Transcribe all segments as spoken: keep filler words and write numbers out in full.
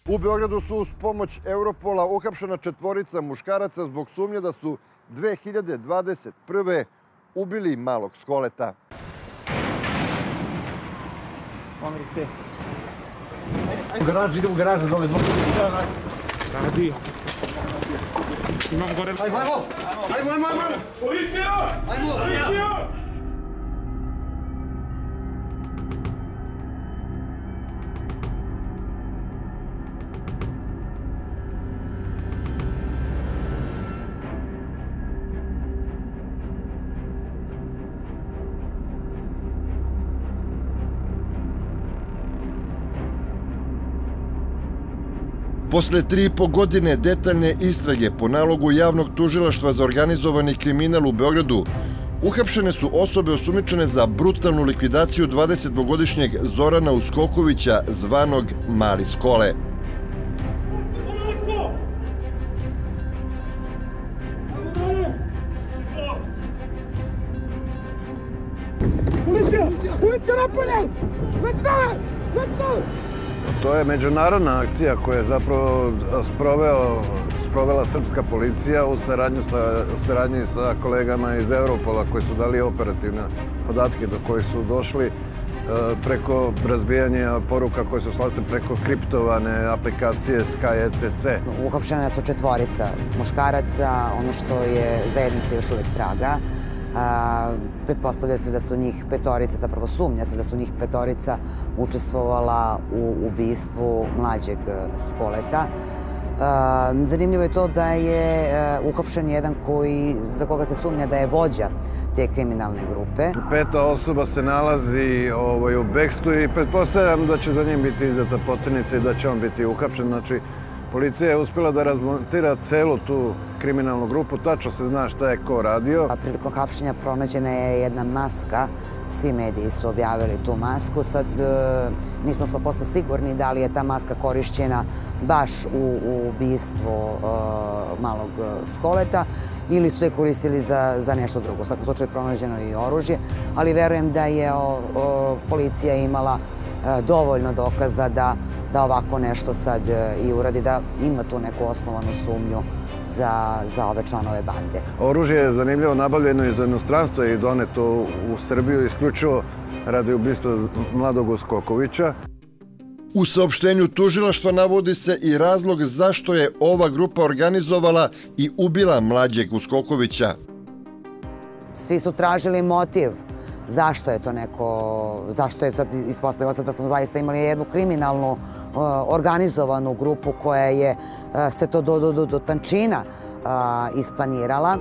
U Beogradu su uz pomoć Europola uhapšena četvorica muškaraca zbog sumnje da su dve hiljade dvadeset prve ubili malog Skoleta. U garaži, ide u garažu dole. Radi. Imam gore... Ajmo, ajmo! Ajmo, ajmo, ajmo! Policija! Ajmo! Policija! Posle tri i po godine detaljne istrage po nalogu javnog tužilaštva za organizovani kriminal u Beogradu, uhapšene su osobe osumnjičene za brutalnu likvidaciju dvadesetdvogodišnjeg Zorana Uskokovića, zvanog Mali Skole. Policija! Policija napolje! Let's go! Let's go! To je međunarodna akcija koju je zapravo sprovela srpska policija u saradnji sa kolegama iz Europola koji su dali operativne podatke do kojih su došli preko razbijanja poruka koje su slate preko kriptovane aplikacije Sky E C C. Uhapšena su četvorica muškaraca, ono što je za jednim se još uvijek traga. Pretpostavlja se da su njih petorica, zapravo sumnja se da su njih petorica učestvovala u ubistvu mlađeg Skoleta. Zanimljivo je to da je uhapšen jedan za koga se sumnja da je vođa te kriminalne grupe. Peta osoba se nalazi u bekstvu i pretpostavljam da će za njim biti izdata poternica i da će on biti uhapšen. Znači, policija je uspjela da razmontira celu tu kriminalnu grupu, tačno se zna šta je ko radio. Prilikom hapšenja pronađena je jedna maska, svi mediji su objavili tu masku. Sad nismo sto posto sigurni da li je ta maska korišćena baš u ubistvu malog Skoleta ili su je koristili za nešto drugo. U svakom slučaju je pronađeno i oružje, ali verujem da je policija imala dovoljno dokaza da ovako nešto sad i uradi, da ima tu neku osnovanu sumnju za ove članove bande. Oružje je zanimljivo nabavljeno iz inostranstva i doneto u Srbiju isključivo radi ubistva mladog Uskokovića. U saopštenju tužilaštva navodi se i razlog zašto je ova grupa organizovala i ubila mlađeg Uskokovića. Svi su tražili motiv. Zašto je to neko, zašto je sad ispostavilo se da smo zaista imali jednu kriminalnu organizovanu grupu koja je se to do tančina isplanirala.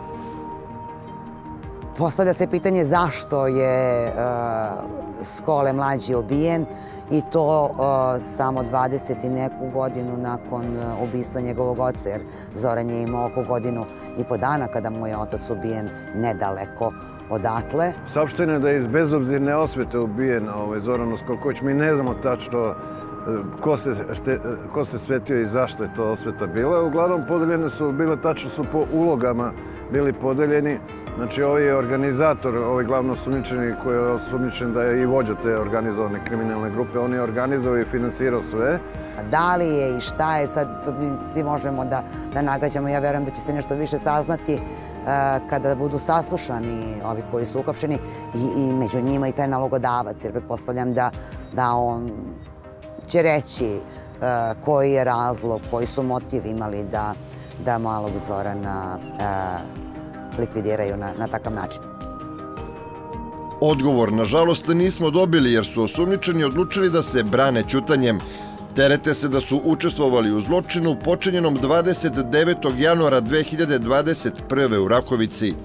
Postavlja se pitanje zašto je Skole mlađi ubijen i to samo dvadeset i neku godinu nakon ubistva njegovog oca, jer Zoran je imao oko godinu i po dana kada mu je otac ubijen nedaleko odatle. Saopšteno je da je iz bezobzirne osvete ubijen Zoran Uskoković. Mi ne znamo tačno ko se svetio i zašto je to osveta bila. Uglavnom podeljene su bile, tačno su po ulogama bili podeljeni. Znači, ovaj je organizator, ovaj glavno osumnjičeni koji je osumnjičen da je i vođa te organizovane kriminalne grupe. On je organizovao i finansirao sve. Da li je i šta je, sad svi možemo da nagađamo. Ja verujem da će se nešto više saznati kada budu saslušani ovi koji su uhapšeni i među njima i taj nalogodavac, jer pretpostavljam da on će reći koji je razlog, koji su motiv imali da malog Zorana likvidiraju na takav način. Odgovor, nažalost, nismo dobili jer su osumnjičeni odlučili da se brane ćutanjem. Terete se da su učestvovali u zločinu počinjenom dvadeset devetog januara dve hiljade dvadeset prve u Rakovici.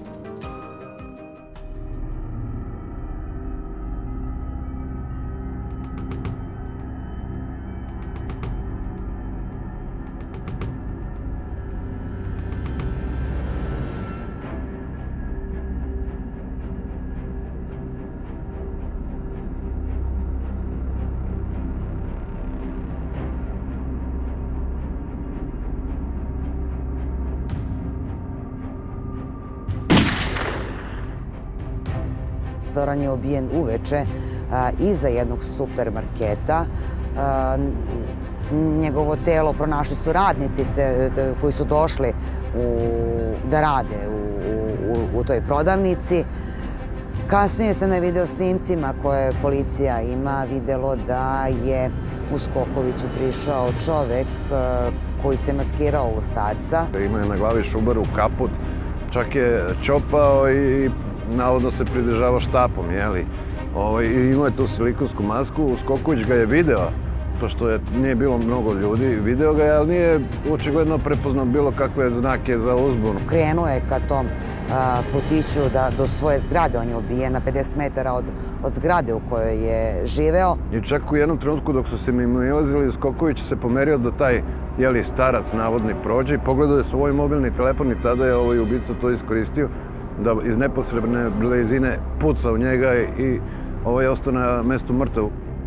Zoran je ubijen uveče iza jednog supermarketa. Njegovo telo pronašli su radnici te, te, koji su došli u, da rade u, u, u toj prodavnici. Kasnije se na video snimcima koje policija ima videlo da je u Skokoviću prišao čovek koji se maskirao u starca. Imao je na glavi šubaru, kaput, čak je čopao i navodno se pridržavao štapom, jeli. I imao je tu silikonsku masku, Skoković ga je video, pošto je, nije bilo mnogo ljudi, video ga je, ali nije očigledno prepoznao bilo kakve znake za uzbunu. Krenuo je ka tom a, putiću da, do svoje zgrade, on je ubijen na pedeset metara od, od zgrade u kojoj je živeo. I čak u jednom trenutku dok su se mimo ilazili, Skoković se pomerio da taj jeli, starac navodni prođe i pogledao je svoj mobilni telefon i tada je ovaj ubica to iskoristio da iz neposredne blizine puca u njega i ovaj je ostao na mestu mrtav.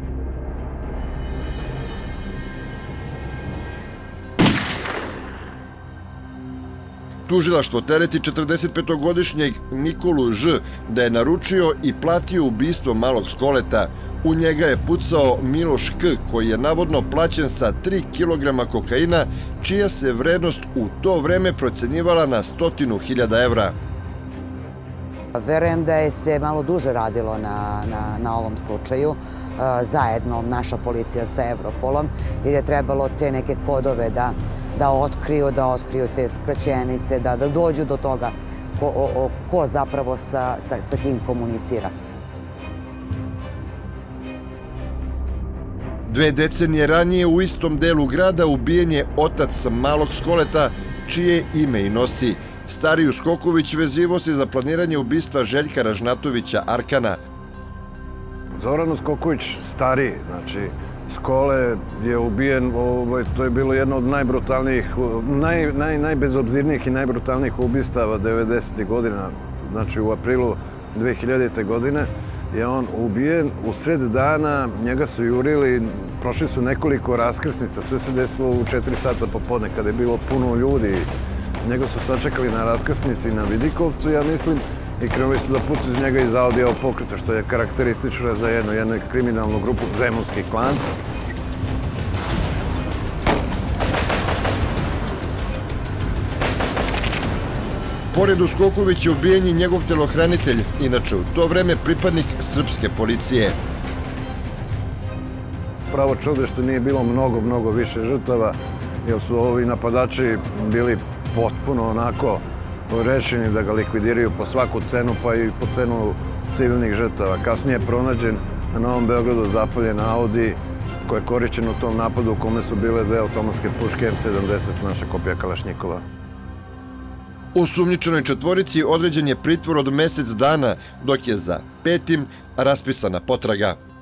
Tužilaštvo tereti četrdesetpetogodišnjeg Nikolu Ž da je naručio i platio ubistvo Malog Skoleta. U njega je pucao Miloš K, koji je navodno plaćen sa tri kilograma kokaina, čija se vrednost u to vreme procenjivala na stotinu hiljada evra. Verujem da je se malo duže radilo na, na, na ovom slučaju, zajedno naša policija sa Europolom, jer je trebalo te neke kodove da, da otkriju, da otkriju te skraćenice, da, da dođu do toga ko, o, o, ko zapravo sa, sa, sa kim komunicira. Dve decenije ranije u istom delu grada ubijen je otac Malog Skoleta, čije ime i nosi. Stariju Skoković vezivo se za planiranje ubistva Željka Ražnatovića Arkana. Zoran Skoković stariji, znači Skole je ubijen, to je bilo jedno od najbrutalnijih, naj, naj, najbezobzirnijih i najbrutalnijih ubistava devedesetih godina, znači u aprilu dve hiljadite. godine je on ubijen. U sred dana njega su jurili, prošli su nekoliko raskrsnica, sve se desilo u četiri sata popodne kada je bilo puno ljudi. Njega su sačekali na raskrsnici na Vidikovcu, ja mislim, i krenuli su da pucu iz njega iz audio pokreta, što je karakteristično za jednu, jednu kriminalnu grupu, Zemunski klan. Pored Skokovića ubijen je njegov telohranitelj, inače u to vreme pripadnik srpske policije. Pravo čudo je što nije bilo mnogo, mnogo više žrtava, jer su ovi napadači bili potpuno onako rešeni da ga likvidiraju po svaku cenu, pa i po cenu civilnih žrtava. Kasnije je pronađen na Novom Beogradu zapaljen Audi koji je korišćen u tom napadu u kome su bile dve automatske puške M sedamdeset, naša kopija Kalašnjikova. Osumnjičenoj četvorici određen je pritvor od mesec dana, dok je za petim raspisana potraga.